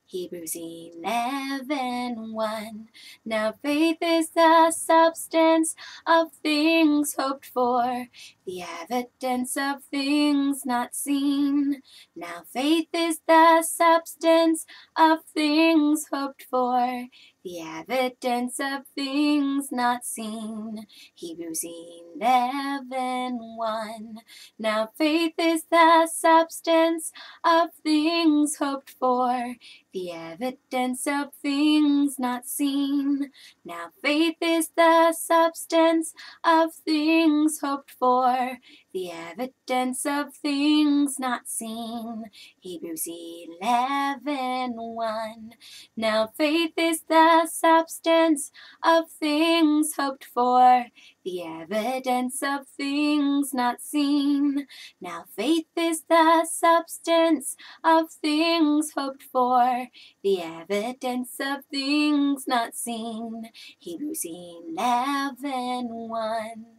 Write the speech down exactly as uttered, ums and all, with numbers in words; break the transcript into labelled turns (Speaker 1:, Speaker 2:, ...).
Speaker 1: Hebrews eleven one. Now faith is the substance of things hoped for, the evidence of things not seen. Now faith is the substance of things hoped for, the evidence of things not seen. Hebrews eleven one. Now faith is the substance of things hoped for, the evidence of things not seen. Now faith is the substance of things hoped for, the evidence of things not seen. Hebrews eleven one. Now faith is the substance of things hoped for, the evidence of things not seen. Now faith is the substance of things hoped for, the evidence of things not seen. Hebrews eleven one.